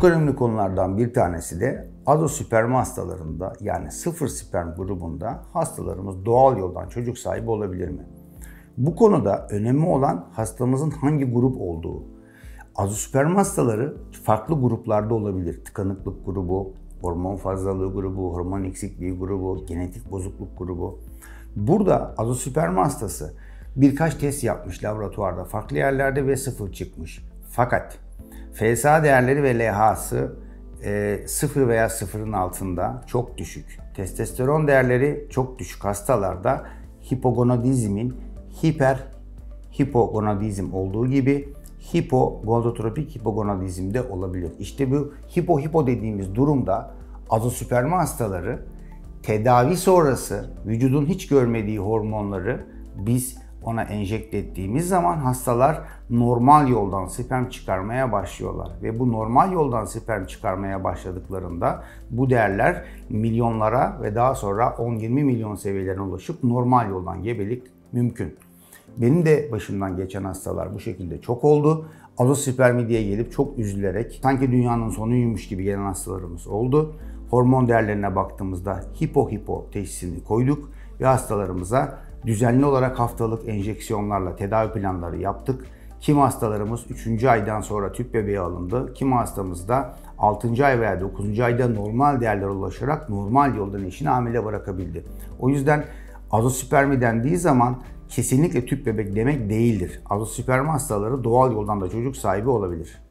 Çok önemli konulardan bir tanesi de azospermi hastalarında, yani sıfır sperm grubunda hastalarımız doğal yoldan çocuk sahibi olabilir mi? Bu konuda önemli olan hastamızın hangi grup olduğu. Azospermi hastaları farklı gruplarda olabilir. Tıkanıklık grubu, hormon fazlalığı grubu, hormon eksikliği grubu, genetik bozukluk grubu. Burada azospermi hastası birkaç test yapmış laboratuvarda, farklı yerlerde ve sıfır çıkmış. Fakat FSH değerleri ve LH'sı 0 veya 0'ın altında, çok düşük. Testosteron değerleri çok düşük hastalarda hipogonadizmin hipogonadizm olduğu gibi hipogonadotropik hipogonadizm de olabilir. İşte bu hipo dediğimiz durumda azospermi hastaları tedavi sonrası vücudun hiç görmediği hormonları biz ona enjekte ettiğimiz zaman hastalar normal yoldan sperm çıkarmaya başlıyorlar. Ve bu normal yoldan sperm çıkarmaya başladıklarında bu değerler milyonlara ve daha sonra 10-20 milyon seviyelerine ulaşıp normal yoldan gebelik mümkün. Benim de başımdan geçen hastalar bu şekilde çok oldu. Azospermi diye gelip çok üzülerek sanki dünyanın sonuymuş gibi gelen hastalarımız oldu. Hormon değerlerine baktığımızda hipo teşhisini koyduk ve hastalarımıza düzenli olarak haftalık enjeksiyonlarla tedavi planları yaptık. Kimi hastalarımız 3. aydan sonra tüp bebeğe alındı. Kimi hastamız da 6. ay veya 9. ayda normal değerlere ulaşarak normal yoldan eşini hamile bırakabildi. O yüzden azospermi dendiği zaman kesinlikle tüp bebek demek değildir. Azospermi hastaları doğal yoldan da çocuk sahibi olabilir.